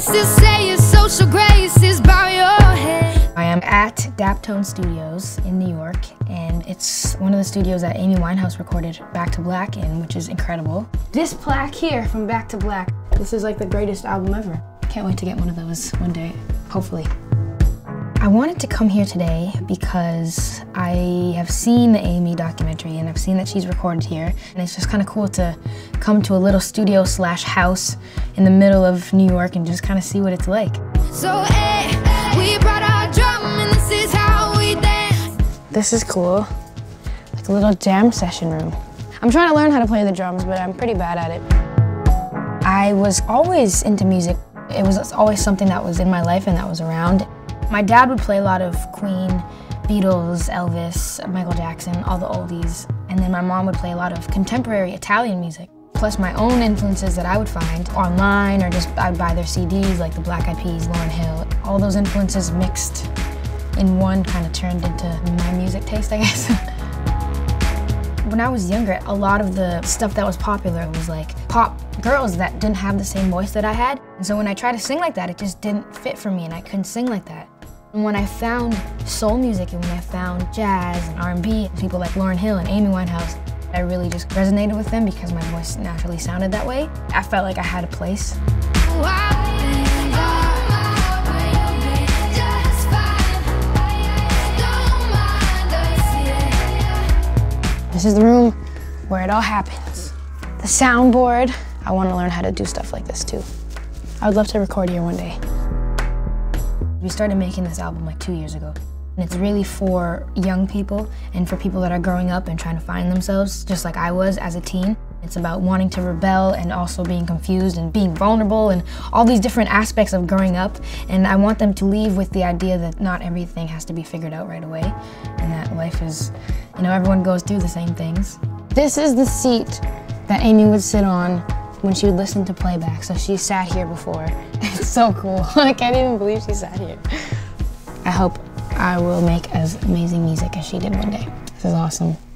still say your social grace is bow your head. I am at Daptone Studios in New York, and it's one of the studios that Amy Winehouse recorded Back to Black in, which is incredible. This plaque here from Back to Black, this is like the greatest album ever. Can't wait to get one of those one day, hopefully. I wanted to come here today because I have seen the Amy documentary and I've seen that she's recorded here, and it's just kind of cool to come to a little studio slash house in the middle of New York and just kind of see what it's like. So we brought our drum and this is how we dance. This is cool, like a little jam session room. I'm trying to learn how to play the drums, but I'm pretty bad at it. I was always into music. It was always something that was in my life and that was around. My dad would play a lot of Queen, Beatles, Elvis, Michael Jackson, all the oldies. And then my mom would play a lot of contemporary Italian music, plus my own influences that I would find online, or just I'd buy their CDs, like the Black Eyed Peas, Lauryn Hill. All those influences mixed in one kind of turned into my music taste, I guess. When I was younger, a lot of the stuff that was popular was like pop girls that didn't have the same voice that I had. And so when I tried to sing like that, it just didn't fit for me and I couldn't sing like that. And when I found soul music and when I found jazz and R&B, people like Lauryn Hill and Amy Winehouse, I really just resonated with them because my voice naturally sounded that way. I felt like I had a place. This is the room where it all happens. The soundboard. I want to learn how to do stuff like this too. I would love to record here one day. We started making this album like 2 years ago. And it's really for young people and for people that are growing up and trying to find themselves, just like I was as a teen. It's about wanting to rebel and also being confused and being vulnerable and all these different aspects of growing up. And I want them to leave with the idea that not everything has to be figured out right away and that life is, you know, everyone goes through the same things. This is the seat that Amy would sit on when she would listen to playback. So she sat here before. It's so cool. I can't even believe she sat here. I hope I will make as amazing music as she did one day. This is awesome.